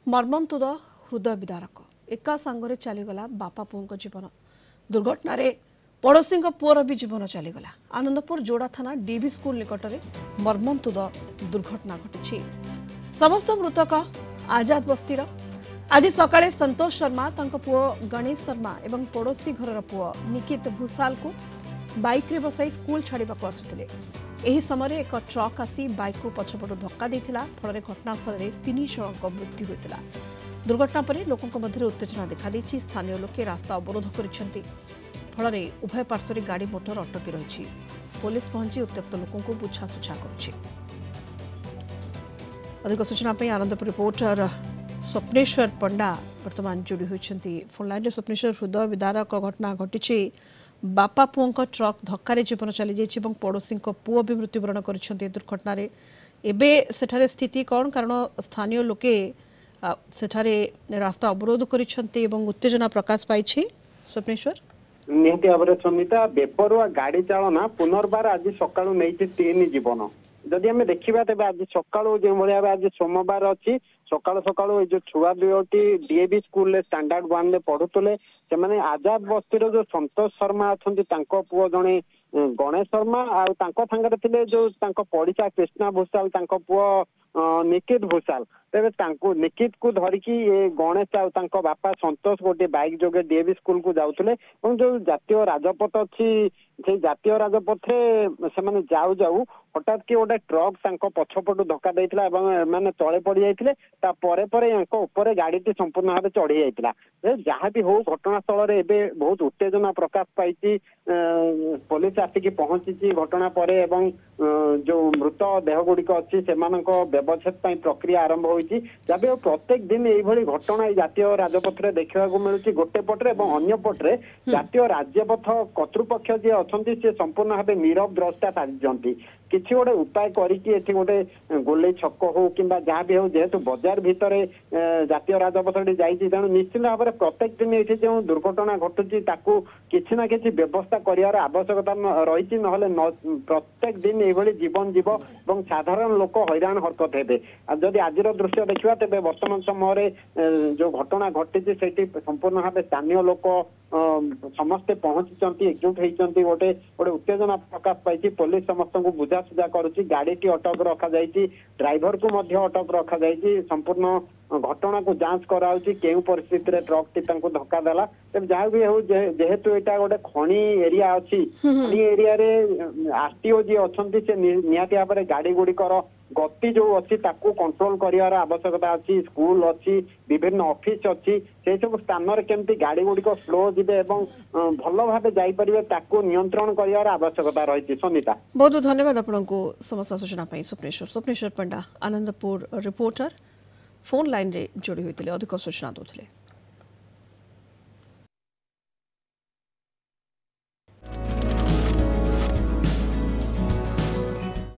मर्मन्तुद हृदय विदारक एका सांगरे चलीगला बापा पुओं जीवन दुर्घटन पड़ोशी पुअर भी जीवन चलीगला। आनंदपुर जोड़ा थाना डीवी स्कूल निकट में मर्मन्तुद दुर्घटना घटी। समस्त मृतक आजाद बस्तीर। आज सकाळे संतोष शर्मा पुओ गणेश शर्मा एवं पड़ोशी घर पुओ निकित भूसाल को बाइक रे बसाई स्कूल छाड़ा आसुले। एही समय एक ट्रक आसी बाइक को पछपटू धक्का देथिला। फल घटनास्थल में 3 जनक मृत्यु होता। दुर्घटना पर लोकों मध्य उत्तेजना देखा देछि। स्थानीय लोके रास्ता अवरोध करिसेंति। फल उभय पार्श्व गाड़ी मोटर अटकी रही। पुलिस पहुंची उत्त्यक्त लोकों बुझासुझा करुछि। अधिक सूचना पे आनंदपुर रिपोर्टर स्वप्नेश्वर पंडा वर्तमान जोड़ी होती फोन लाइन। स्वप्नेश्वर, हृदय विदारक घटना घटी। बापा पुओं ट्रक धक्का जीवन चली जाइए। पड़ोशी पुओ भी मृत्युवरण कर दुर्घटन। एवं स्थिति कौन, कारण स्थानीय लोके सेठारे रास्ता अवरोध कर उत्तेजना प्रकाश पाई। स्वप्नेश्वर, निहती भाव में समिता बेपरुआ गाड़ी चालना पुनर्बार आज सका नहीं 3 जीवन। जदि आम देखा तेज आज सका जो भाव आज सोमवार अच्छी सका सका जो छुआ दुईटी डीएवी स्कूल स्टैंडर्ड 1 में पढ़ुले से आजाद बस्तीर जो संतोष शर्मा अच्छा पुओ जड़े गणेश शर्मा आंगे थे जो पड़िशा कृष्णा भूसाल पुओ निकित भूसाल। तेज निकित को धरिकी गणेश आ बापा संतोष गोटे बाइक जोगे डीएवी स्कूल को जाऊे। जो जातीय राजपथ अच्छी से जातीय राजपथे से जाऊ जाऊ हठात कि गोटे ट्रक पछपटू धक्का देता मैंने तले पड़ जाते गाड़ी संपूर्ण भाव चढ़ी जाता। जहाँ भी हो घटनास्थल में बहुत उत्तेजना प्रकाश पाई। पुलिस आसिक पहुंची घटना पर जो मृत देह गुड़िक अच्छी से व्यवच्छेद प्रक्रिया आरंभ होती। जब प्रत्येक दिन यही घटना जातीय राजपथ में देखा मिलूँ। गोटे पटे अन्य पटे जातीय राजपथ कर्तृपक्ष जी अच्छा सी संपूर्ण भाव नीरव द्रष्टा साजिंट। किसी गोटे उपाय करके गोटे गोले छक हो कि जहाँ भी हो जेहेतु बजार भितर जातीय राजपथ जाइए तेणु निश्चित भाव में प्रत्येक दिन ये जो दुर्घटना घटुची किसी ना किसी व्यवस्था कर आवश्यकता रही। ना प्रत्येक दिन ये जीवन जीव और साधारण लोक हैरान हरकत हे। जदि आज दृश्य देखा तेज वर्तमान समय जो घटना घटी से संपूर्ण भाव स्थानीय लोक समस्ते पहुंची एकजुट होती। गोटे गोटे उत्तेजना प्रकाश पाई। पुलिस समस्त को बुझासुझा करुच्ची। गाड़ी टी अटक रखा जाइए, ड्राइवर को मध्य अटक रखा जाइए। संपूर्ण घटना को जांच कराउची केउ परिस्थिति रे ट्रक टी धक्का देला। तब जहाँ भी हो जेहेतु यहाँ गोटे खणी एरिया अच्छी खणी एरिया रे आरटीओ जी अच्छा से निहाती भाव में गाड़ी गुड़िकर गति जो अच्छी कंट्रोल कर आवश्यकता अच्छी। स्कूल अच्छी, विभिन्न ऑफिस अच्छी, से सब स्थान में केमती गाड़ी गुड़िक स्लो जीवे और भल भाव जापरें नियंत्रण कर आवश्यकता रही। सनिता, बहुत बहुत धन्यवाद आपको समस्त सूचना। Swapneshwar Panda Anandpur reporter phone line रे जोड़ी होते अधिक सूचना दूसरे।